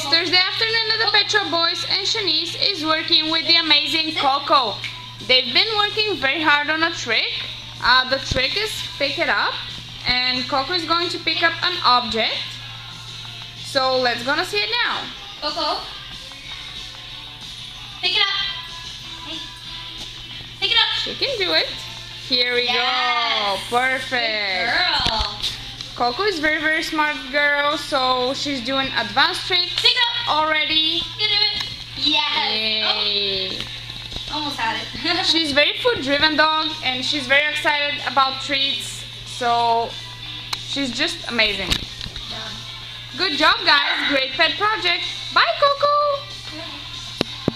Thursday afternoon at the Pet Shop Boys, and Shanice is working with the amazing Coco. They've been working very hard on a trick. The trick is pick it up, and Coco is going to pick up an object. So let's gonna see it now. Coco, pick it up. Hey, pick it up. She can do it. Here we go. Perfect. Good girl. Coco is very smart girl, so she's doing advanced tricks Pick it up. already. You do it. Yes. Yay. Oh, almost had it. She's very food-driven dog, and she's very excited about treats. So she's just amazing. Good job, guys. Great pet project. Bye, Coco.